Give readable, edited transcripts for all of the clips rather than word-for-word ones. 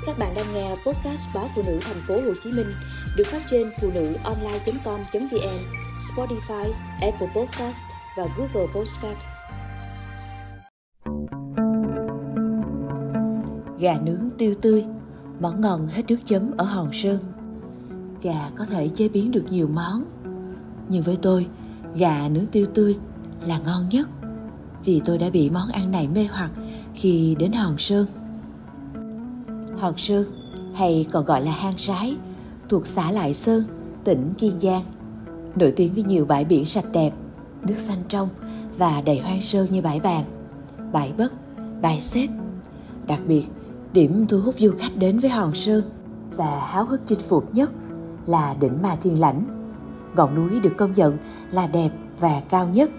Các bạn đang nghe podcast báo Phụ Nữ Thành phố Hồ Chí Minh được phát trên phụ nữ online.com.vn, Spotify, Apple Podcast và Google Podcast. Gà nướng tiêu tươi, món ngon hết nước chấm ở Hòn Sơn. Gà có thể chế biến được nhiều món, nhưng với tôi, gà nướng tiêu tươi là ngon nhất, vì tôi đã bị món ăn này mê hoặc khi đến Hòn Sơn. Hòn Sơn, hay còn gọi là Hang Sái, thuộc xã Lại Sơn, tỉnh Kiên Giang, nổi tiếng với nhiều bãi biển sạch đẹp, nước xanh trong và đầy hoang sơ như bãi Bàng, bãi Bất, bãi Xếp. Đặc biệt, điểm thu hút du khách đến với Hòn Sơn và háo hức chinh phục nhất là đỉnh Ma Thiên Lãnh. Ngọn núi được công nhận là đẹp và cao nhất,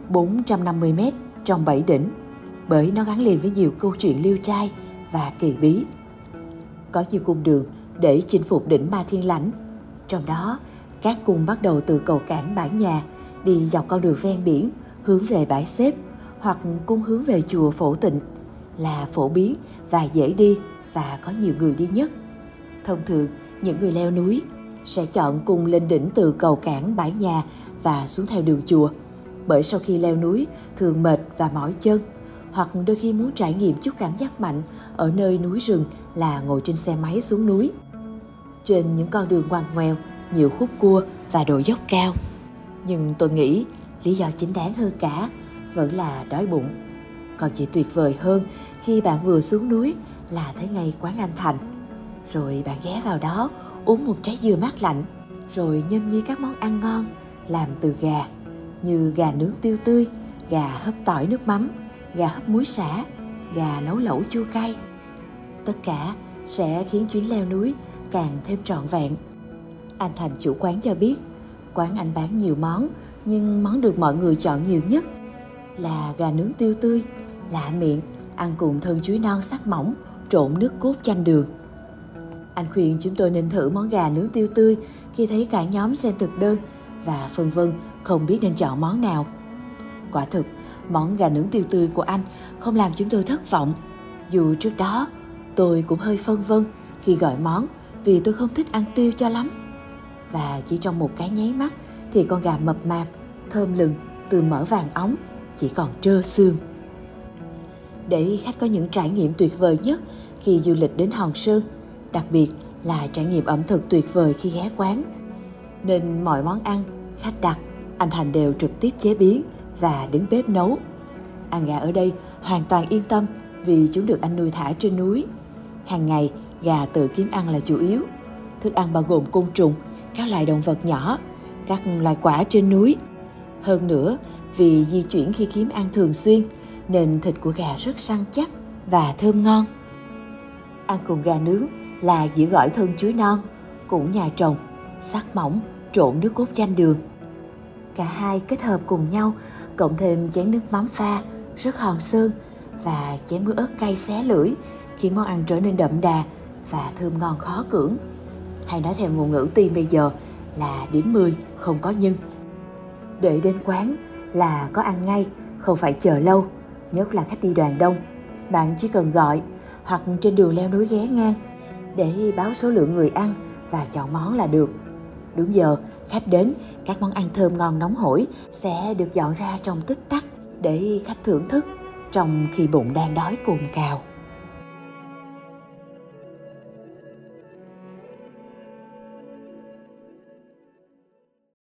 450 m trong 7 đỉnh, bởi nó gắn liền với nhiều câu chuyện liêu trai và kỳ bí. Có nhiều cung đường để chinh phục đỉnh Ma Thiên Lãnh, trong đó các cung bắt đầu từ cầu cảng Bãi Nhà, đi dọc con đường ven biển hướng về bãi Xếp, hoặc cung hướng về chùa Phổ Tịnh là phổ biến và dễ đi và có nhiều người đi nhất. Thông thường, những người leo núi sẽ chọn cung lên đỉnh từ cầu cảng Bãi Nhà và xuống theo đường chùa, bởi sau khi leo núi thường mệt và mỏi chân, hoặc đôi khi muốn trải nghiệm chút cảm giác mạnh ở nơi núi rừng là ngồi trên xe máy xuống núi. Trên những con đường ngoằn ngoèo, nhiều khúc cua và độ dốc cao. Nhưng tôi nghĩ lý do chính đáng hơn cả vẫn là đói bụng. Còn chỉ tuyệt vời hơn khi bạn vừa xuống núi là thấy ngay quán anh Thành. Rồi bạn ghé vào đó uống một trái dừa mát lạnh, rồi nhâm nhi các món ăn ngon làm từ gà, như gà nướng tiêu tươi, gà hấp tỏi nước mắm, gà hấp muối sả, gà nấu lẩu chua cay. Tất cả sẽ khiến chuyến leo núi càng thêm trọn vẹn. Anh Thành, chủ quán, cho biết quán anh bán nhiều món, nhưng món được mọi người chọn nhiều nhất là gà nướng tiêu tươi, lạ miệng, ăn cùng thân chuối non sắc mỏng trộn nước cốt chanh đường. Anh khuyên chúng tôi nên thử món gà nướng tiêu tươi khi thấy cả nhóm xem thực đơn và phân vân không biết nên chọn món nào. Quả thực, món gà nướng tiêu tươi của anh không làm chúng tôi thất vọng. Dù trước đó tôi cũng hơi phân vân khi gọi món, vì tôi không thích ăn tiêu cho lắm. Và chỉ trong một cái nháy mắt thì con gà mập mạp, thơm lừng từ mỡ vàng óng chỉ còn trơ xương. Để khách có những trải nghiệm tuyệt vời nhất khi du lịch đến Hòn Sơn, đặc biệt là trải nghiệm ẩm thực tuyệt vời khi ghé quán, nên mọi món ăn khách đặt, anh Thành đều trực tiếp chế biến và đứng bếp nấu. Ăn gà ở đây hoàn toàn yên tâm vì chúng được anh nuôi thả trên núi. Hàng ngày, gà tự kiếm ăn là chủ yếu. Thức ăn bao gồm côn trùng, các loài động vật nhỏ, các loài quả trên núi. Hơn nữa, vì di chuyển khi kiếm ăn thường xuyên, nên thịt của gà rất săn chắc và thơm ngon. Ăn cùng gà nướng là dĩa gỏi thân chuối non, cũng nhà trồng, sắc mỏng, trộn nước cốt chanh đường. Cả hai kết hợp cùng nhau, cộng thêm chén nước mắm pha rất Hòn Sơn và chén muối ớt cay xé lưỡi, khiến món ăn trở nên đậm đà và thơm ngon khó cưỡng. Hay nói theo ngôn ngữ Tiên bây giờ là điểm 10 không có nhân. Để đến quán là có ăn ngay, không phải chờ lâu, nhất là khách đi đoàn đông. Bạn chỉ cần gọi hoặc trên đường leo núi ghé ngang để báo số lượng người ăn và chọn món là được. Đúng giờ, khách đến, các món ăn thơm ngon nóng hổi sẽ được dọn ra trong tích tắc để khách thưởng thức, trong khi bụng đang đói cồn cào.